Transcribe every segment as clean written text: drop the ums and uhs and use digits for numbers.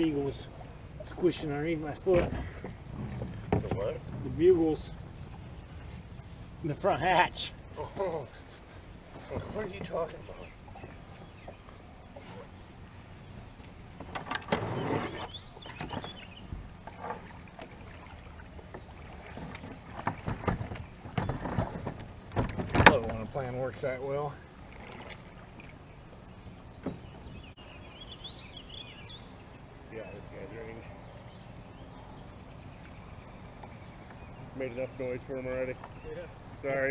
beagles squishing underneath my foot. The what? The bugles in the front hatch. Oh, what are you talking about? I love it when a plan works that well. Yeah, this guy's range. Made enough noise for him already. Yeah. Sorry.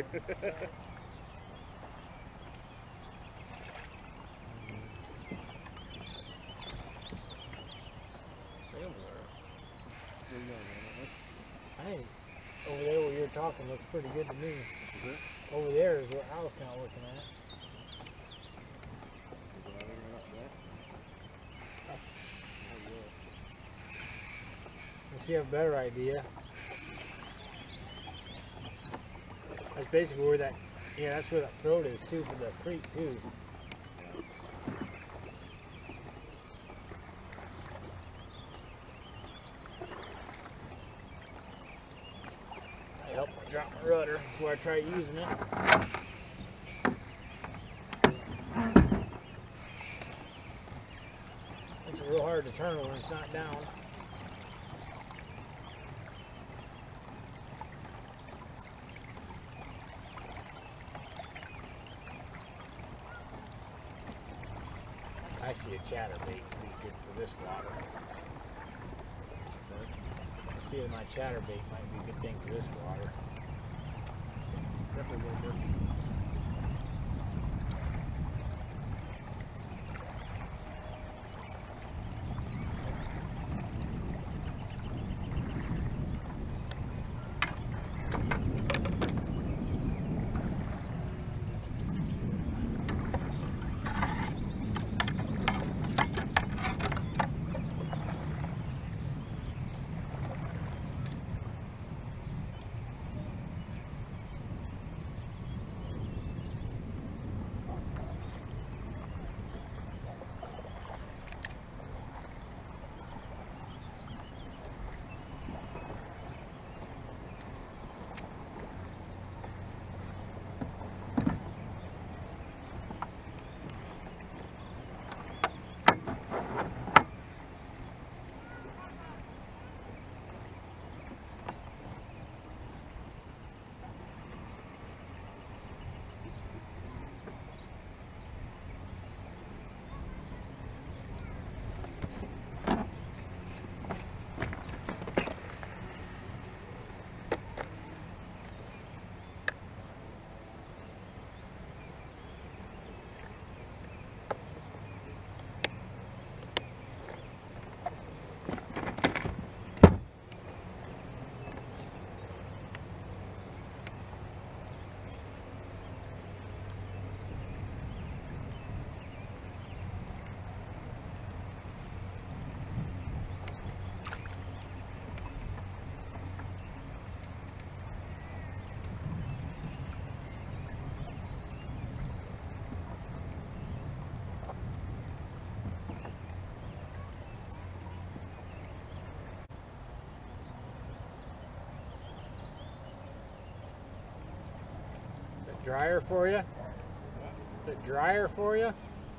I think over there where you're talking looks pretty good to me. Over there is what I was kind of looking at. If you have a better idea. That's basically where that, yeah, that's where that throat is too for the creek too. I help I drop my rudder before I try using it. Makes it real hard to turn when it's not down. I see a chatterbait would be good for this water. I feel my chatterbait might be a good thing for this water. Definitely will work. Dryer for you? Bit dryer for you? I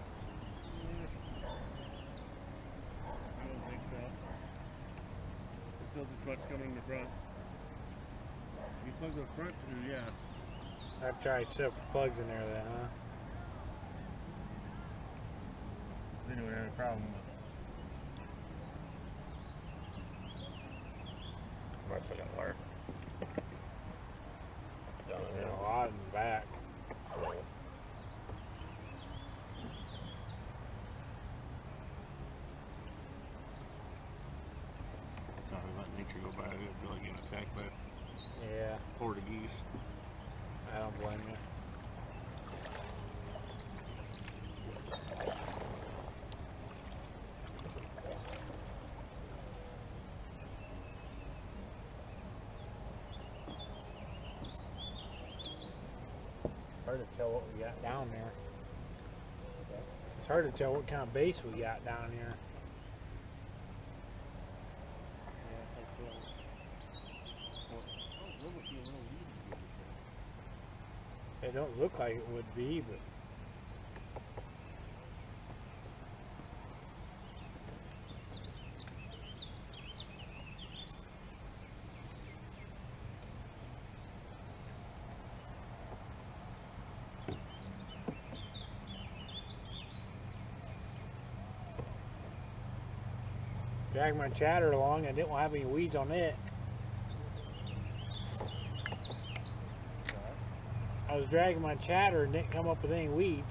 don't think so. There's still this much coming in the front. You plug the front through, yes. I've tried several plugs in there then, huh? Anyway, I had a problem with it. Might fucking work. There's a lot in the back. Let nature go by. It'd be like getting attacked by Yeah, Portuguese. I don't blame you. Hard to tell what we got down there. It's hard to tell what kind of base we got down here. It don't look like it would be, but drag my chatter along. I didn't have any weeds on it. I was dragging my chatter and didn't come up with any weeds.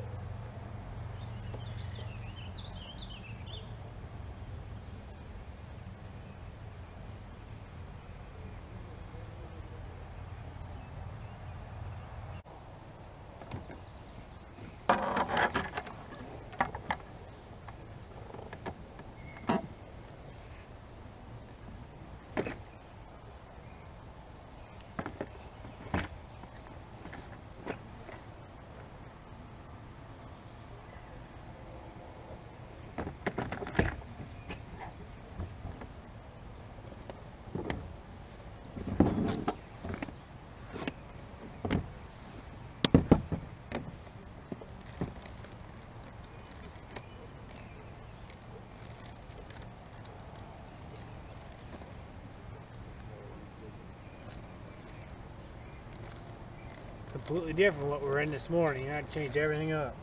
Completely different from what we were in this morning. I had to change everything up.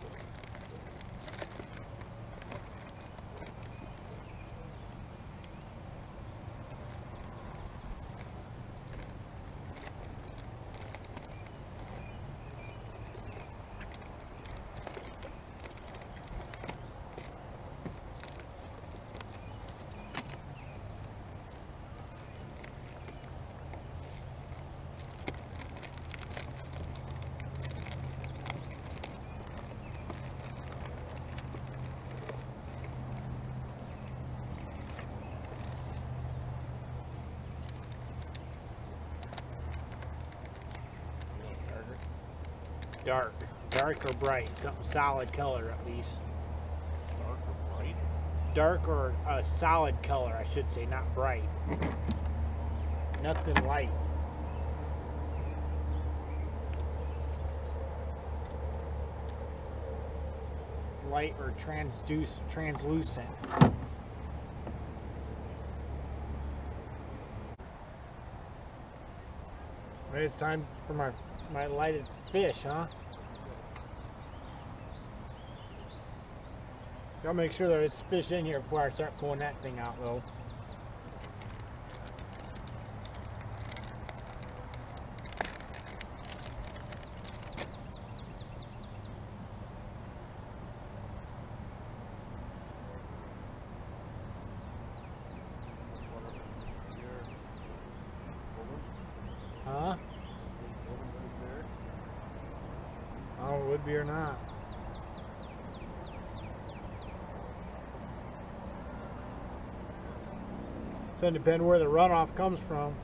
Dark or bright, something solid color at least. Dark or bright? Dark or a solid color, I should say, not bright. Nothing light. Light or translucent. Maybe it's time for my lighted fish, huh? Gotta make sure there's fish in here before I start pulling that thing out, though. Huh? Oh, it would be or not. So it depends where the runoff comes from.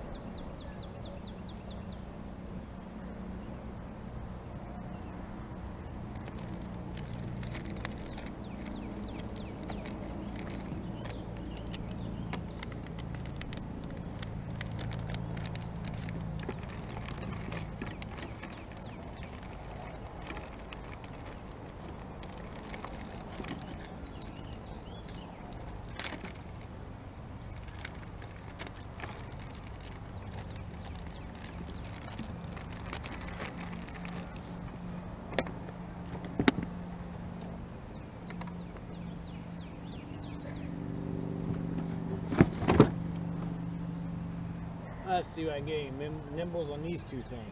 Let's see what I can get any nibbles on these two things.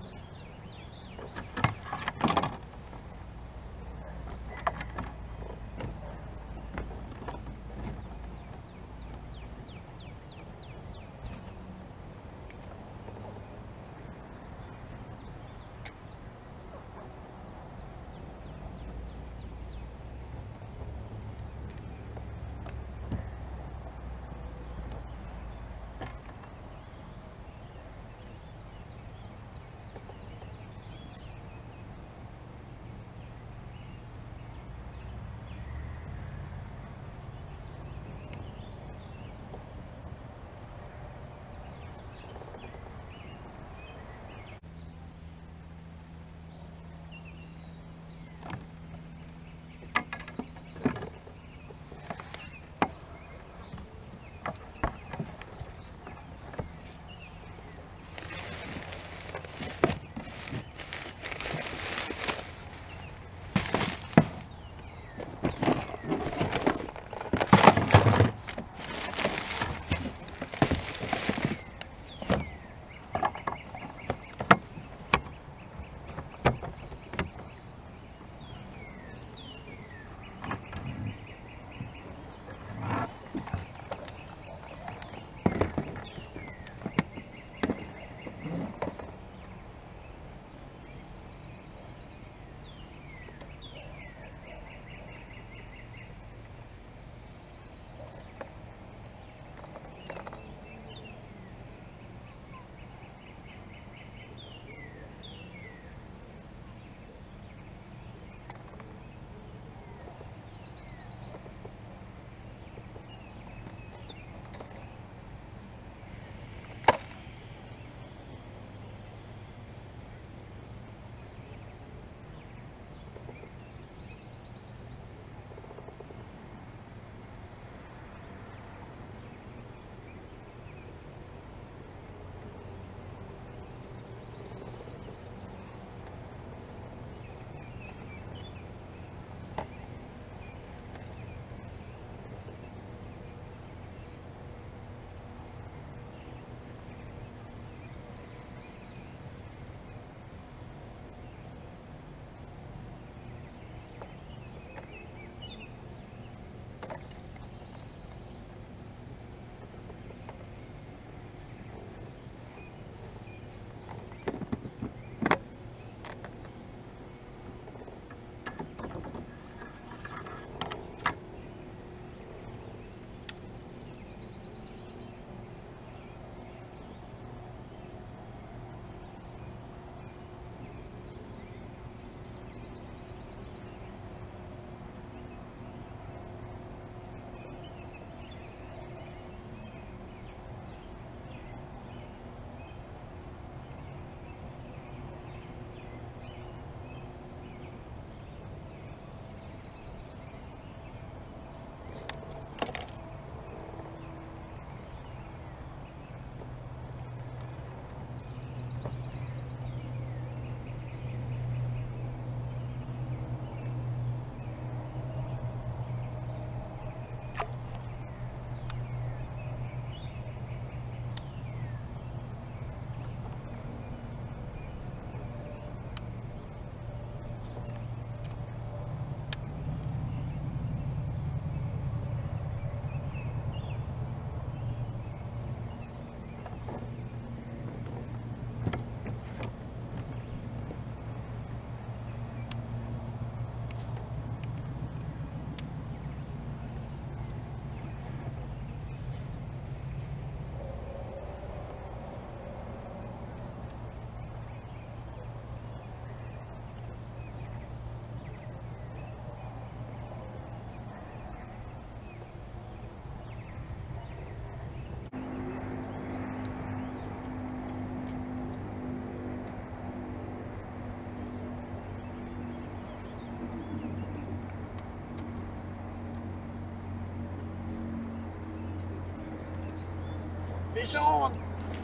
Fish on!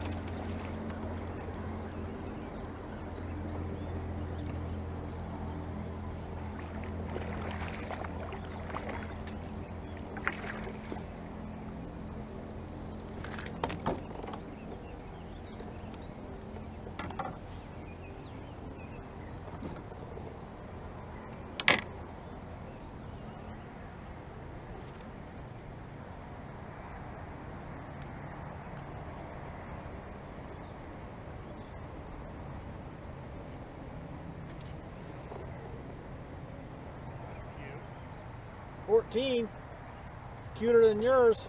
Cute. 14. Cuter than yours.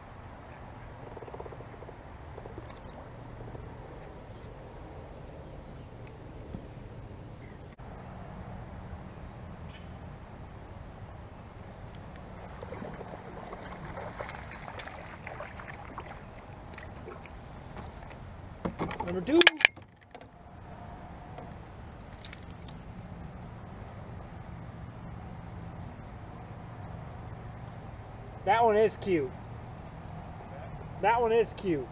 Number 2. That one is cute. That one is cute.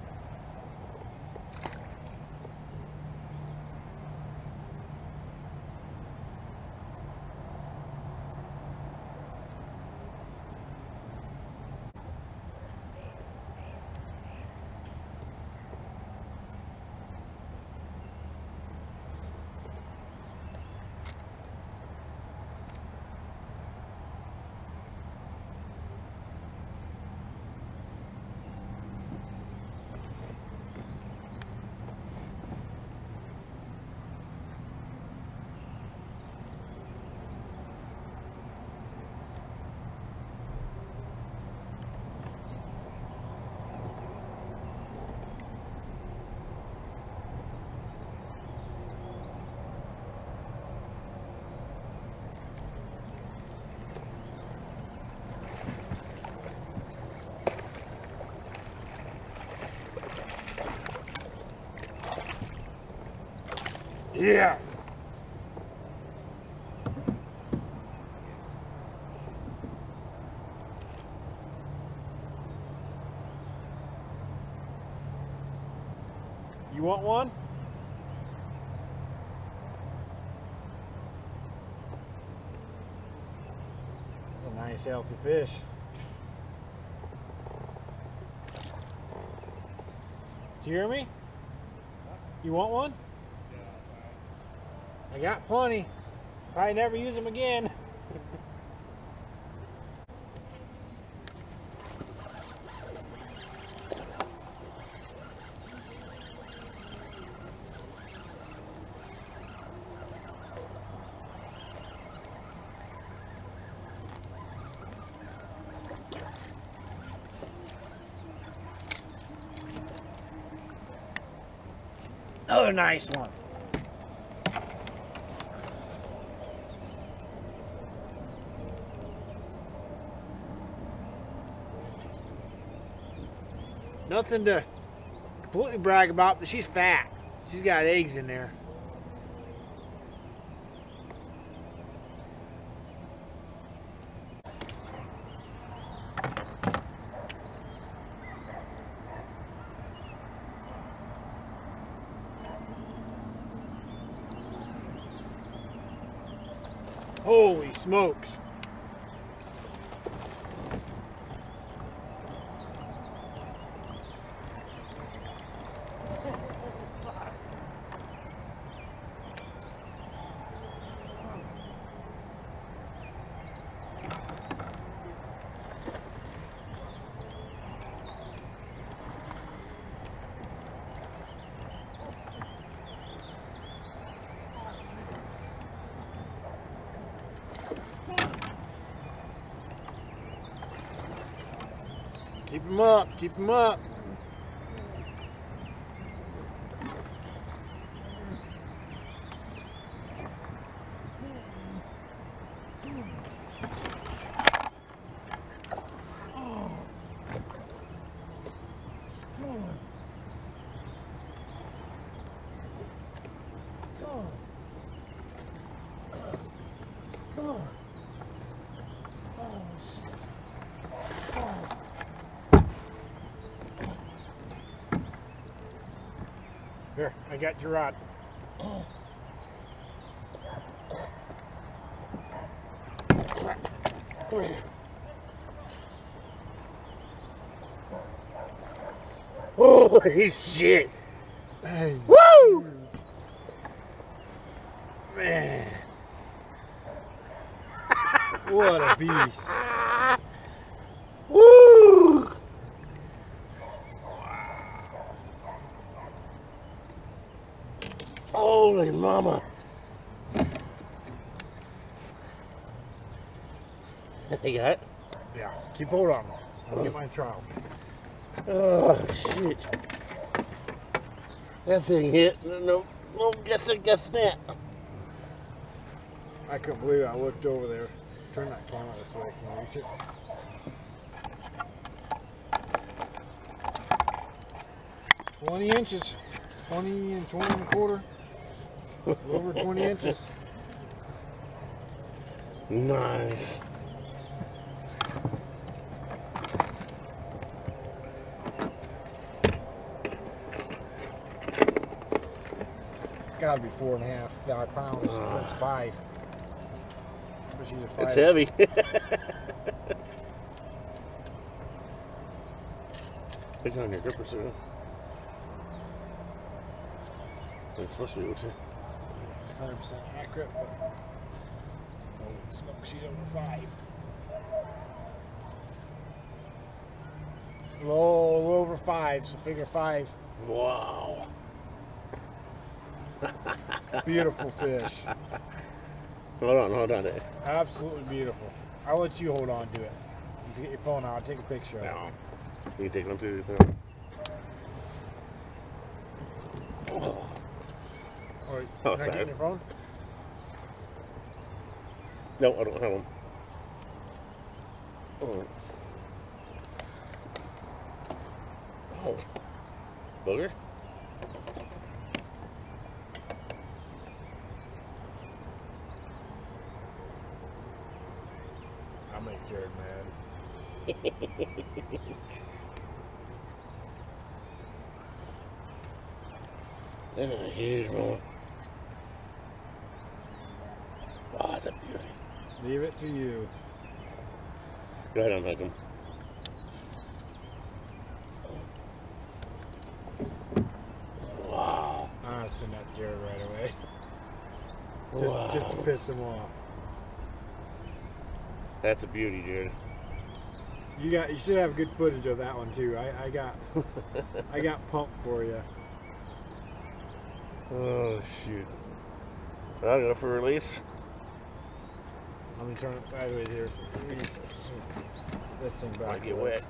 Yeah. You want one? A nice healthy fish. Do you hear me? You want one? I got plenty. Probably never use them again. Another nice one. Nothing to completely brag about, but she's fat. She's got eggs in there. Holy smokes. Keep them up, keep them up. Here, I got your rod. Come here. Holy shit! Hey. Woo! Man. What a beast. Woo! Holy mama! You got it? Yeah, keep hold on. I'll get my trowel. Oh shit! That thing hit. No, guess that. I couldn't believe it. I looked over there. Turn that camera this way. Can you reach it? $20 inches. 20 and 20 and a quarter. A little over 20 inches. Nice. It's got to be 4.5, 5 pounds. That's 5. But she's a 5. It's heavy. It's on your gripper soon. It's supposed to be able to. 100% accurate, but holy smoke, she's over 5. A little over 5, so figure 5. Wow. Beautiful fish. Hold on. Absolutely beautiful. I'll let you hold on to it. Just get your phone out. I'll take a picture of it. No. You can take one too. Oh. Or, Oh, you're not sorry. getting your phone? No, I don't have one. Oh. Oh. Booger? I'll make Jared mad. That's a huge one. Wow, that's a beauty. Leave it to you. Go ahead and unhook him. Wow. I'm not sending that to Jared right away. Wow. Just to piss him off. That's a beauty, Jared. You should have good footage of that one too. I got pumped for you. Oh, shoot. I'll go for release. Let me turn it sideways here. This thing back. Might get wet.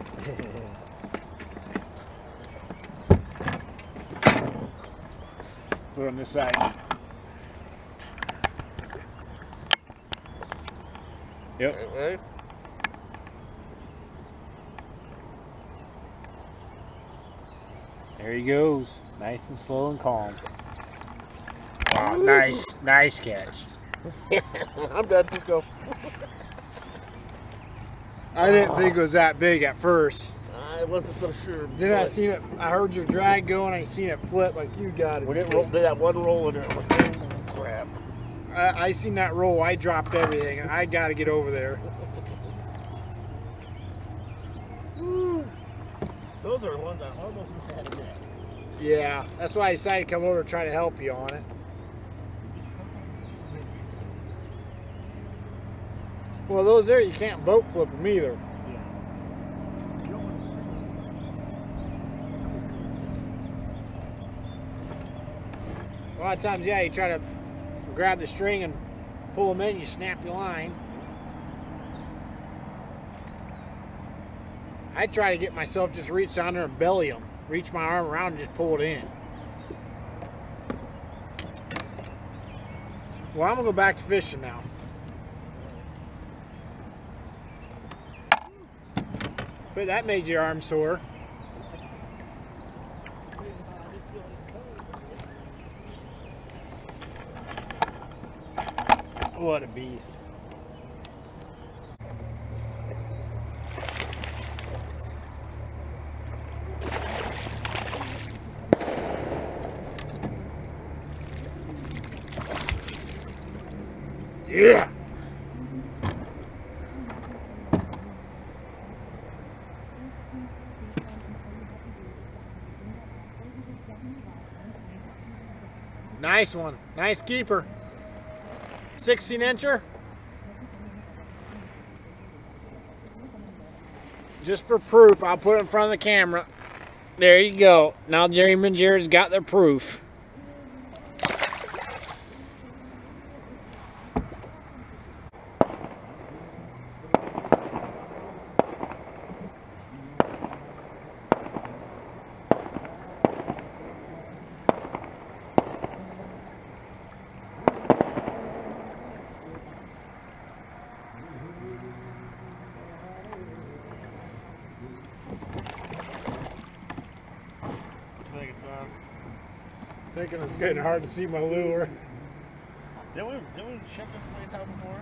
Put it on this side. Yep. Right? There he goes. Nice and slow and calm. Wow, nice catch. I'm done. Let's go. I didn't think it was that big at first. I wasn't so sure. Then I seen it. I heard your drag go, and I seen it flip like you got it. When it rolled, did that one roll in there, I'm like, oh, crap. I seen that roll. I dropped everything, and I got to get over there. Those are the ones I almost had to get. Yeah, that's why I decided to come over and try to help you on it. Well, those there, you can't boat flip them either. A lot of times, yeah, you try to grab the string and pull them in, you snap your line. I try to get myself just reach down there and belly them. Reach my arm around and just pull it in. Well, I'm going to go back to fishing now. But that made your arm sore. What a beast. Yeah. Nice one. Nice keeper. 16-incher. Just for proof, I'll put it in front of the camera. There you go. Now Jerry and Jared's got their proof. Thinking it's getting hard to see my lure. Didn't we shut this place out before?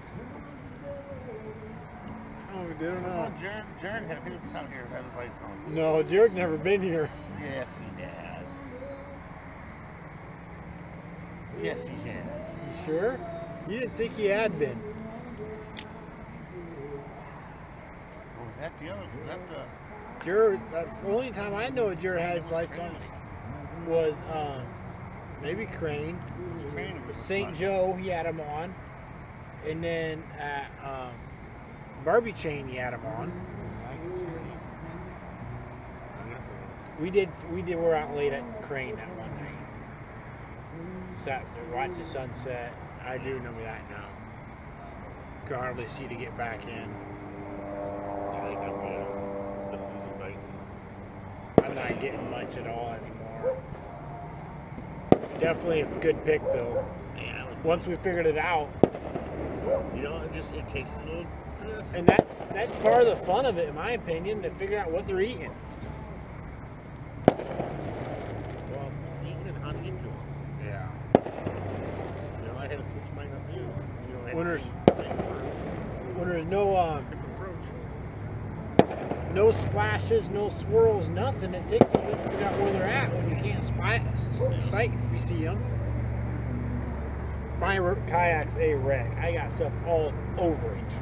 Oh, we did or not? Jared had his out here, had his lights on. No, Jared never been here. Yes, he has. Yes, he has. You sure? You didn't think he had been. Oh, was that the other? Was that the? Jared, the only time I know Jared had his lights on was maybe Crane. St. Joe, he had them on. And then at Barbie Chain, he had them on. We're out late at Crane that one night. Sat to watch the sunset. I do remember that now. Could hardly see to get back in. I'm not getting much at all anymore. Definitely a good pick though. Yeah, Once we figured it out. you know, it takes a little. And that's part of the fun of it, in my opinion, to figure out what they're eating. Well, it's eating and how to get to them. Yeah. You know, I had to switch mine up too. You know, I had When to there's- see When there's no different approach. no splashes, no swirls, nothing, it takes a bit to figure out where they're at when you can't sight if you see them. My kayak's a wreck. I got stuff all over it.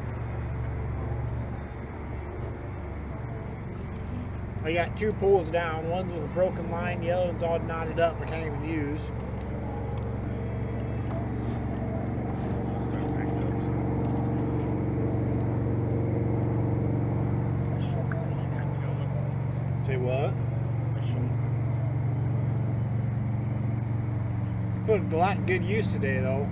I got two pulls down. One's with a broken line, the other one's all knotted up. I can't even use. Say what? Put a lot of good use today, though.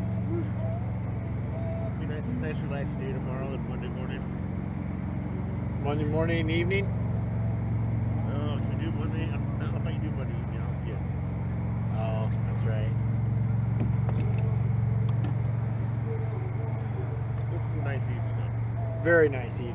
Be nice relaxing day tomorrow and Monday morning. Monday morning and evening. Oh, can we do Monday? How about you do Monday evening? I'll get. Oh, that's right. This is a nice evening, though. Very nice evening.